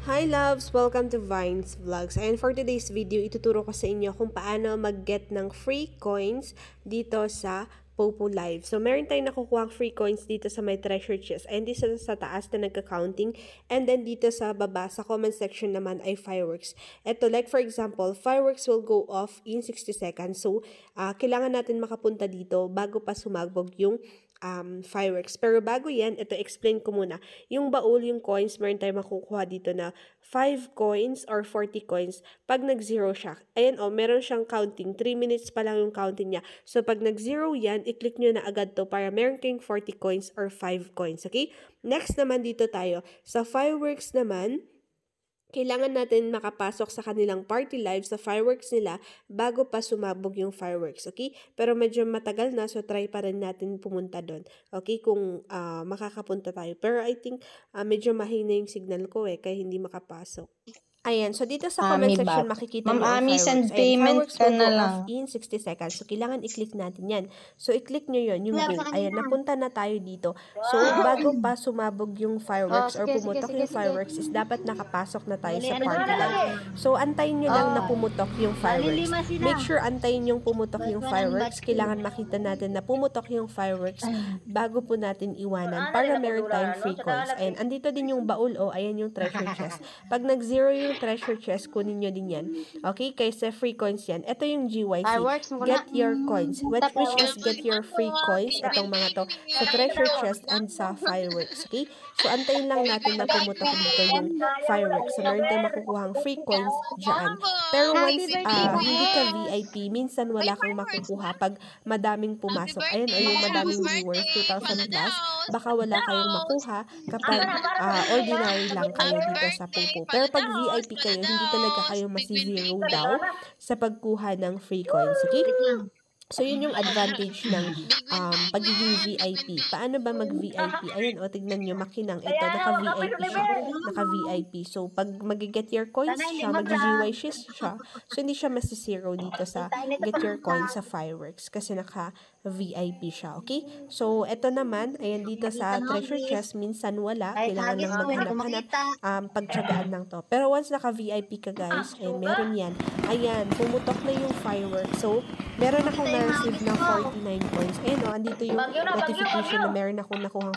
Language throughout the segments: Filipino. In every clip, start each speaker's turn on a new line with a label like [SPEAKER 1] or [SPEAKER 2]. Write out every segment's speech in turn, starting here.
[SPEAKER 1] Hi loves! Welcome to Vines Vlogs. And for today's video, ituturo ko sa inyo kung paano mag-get ng free coins dito sa Popo Live. So, meron tayong nakukuha free coins dito sa my treasure chest. And dito sa taas na nagka-counting. And then dito sa baba, sa comment section naman ay fireworks. Ito, like for example, fireworks will go off in 60 seconds. So, kailangan natin makapunta dito bago pa sumagbog yung fireworks. Pero bago yan, ito explain ko muna. Yung baul, yung coins, meron tayong makukuha dito na 5 coins or 40 coins pag nag-zero siya. Ayan meron siyang counting. 3 minutes pa lang yung counting niya. So pag nag-zero yan, i-click nyo na agad to para meron kayong 40 coins or 5 coins. Okay? Next naman dito tayo. Sa fireworks naman, kailangan natin makapasok sa kanilang party live sa fireworks nila bago pa sumabog yung fireworks, okay? Pero medyo matagal na, so try pa rin natin pumunta doon, okay? Kung makakapunta tayo. Pero I think medyo mahina yung signal ko kaya hindi makapasok. Ayan, so dito sa comment section makikita nyo ang fireworks. Ayan, fireworks will go off in 60 seconds. So, kailangan i-click natin yan. So, i-click nyo yun, yung go. Ayan, napunta na tayo dito. So, bago pa sumabog yung fireworks or pumutok yung fireworks is dapat nakapasok na tayo sa party live. So, antayin nyo lang na pumutok yung fireworks. Make sure antayin yung pumutok yung fireworks. Kailangan makita natin na pumutok yung fireworks bago po natin iwanan para meron tayong free coins. Ayan, andito din yung baul ayan yung treasure chest. Pag nag-zero yung treasure chest, kunin nyo din yan. Okay? Kaysa free coins yan. Ito yung GYC. Get your coins. Which is get your free coins. Itong mga to. Sa treasure chest and sa fireworks. Okay? So, antayin lang natin na pumutok dito yung fireworks. So, meron tayong makukuhang free coins dyan. Pero once hindi ka VIP, minsan wala kang makukuha pag madaming pumasok. Ayan, yung madaming viewers, 2,000 plus. Baka wala kayong makuha kapag ordinary lang kayo dito sa Popo. Pero pag VIP kayo, hindi talaga kayo masi-zero daw sa pagkuha ng free coins. Okay? So, yun yung advantage ng pagiging VIP. Paano ba mag-VIP? Ayan, tignan nyo, makinang ito. Naka-VIP siya. Naka-VIP. So, pag mag-get your coins siya, mag-GY siya. So, hindi siya masi-zero dito sa get your coins sa fireworks kasi naka-VIP siya. Okay? So, ito naman, ayan, dito sa treasure chest, minsan wala. Kailangan lang maghanap-hanap. Pagtsagaan lang to. Pero once naka-VIP ka, guys, ayan, meron yan. Ayan, pumutok na yung fireworks. So, meron akong na-receive ng 49 coins. Ayan andito yung notification na meron akong nakuhang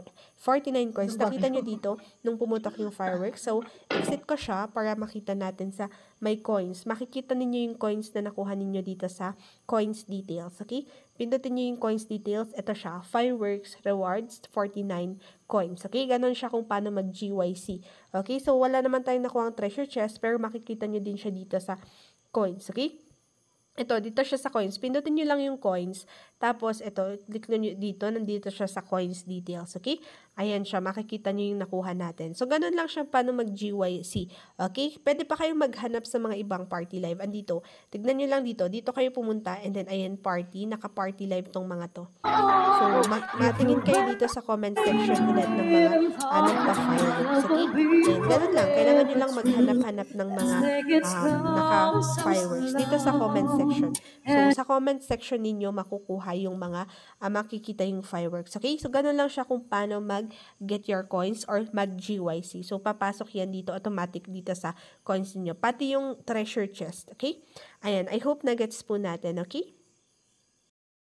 [SPEAKER 1] 49 coins. Nakita nyo dito, nung pumutok yung fireworks. So, exit ko siya para makita natin sa may coins. Makikita ninyo yung coins na nakuha ninyo dito sa coins details. Okay? Pindutin nyo yung coins details. Ito siya, fireworks, rewards, 49 coins. Okay? Ganon siya kung paano mag-GYC. Okay? So, wala naman tayong nakuhang treasure chest, pero makikita nyo din siya dito sa coins. Okay? Ito, dito siya sa coins. Pindutin nyo lang yung coins. Tapos, ito, click nyo dito. Nandito siya sa coins details. Okay? Ayan siya. Makikita nyo yung nakuha natin. So, ganun lang siya paano mag-GYC. Okay? Pwede pa kayong maghanap sa mga ibang party live. Andito. Tignan nyo lang dito. Dito kayo pumunta. And then, ayan, party. Naka-party live tong mga to. So, matingin kayo dito sa comment section ulit ng mga nagpa-fireworks. Okay? Ayan, ganun lang. Kailangan nyo lang maghanap-hanap ng mga naka-fireworks. Dito sa comment section. So, sa comment section ninyo, makukuha yung mga makikita yung fireworks. Okay? So, ganun lang siya kung paano mag-get your coins or mag-GYC. So, papasok yan dito, automatic dito sa coins ninyo. Pati yung treasure chest. Okay? Ayan, I hope na-gets po natin. Okay?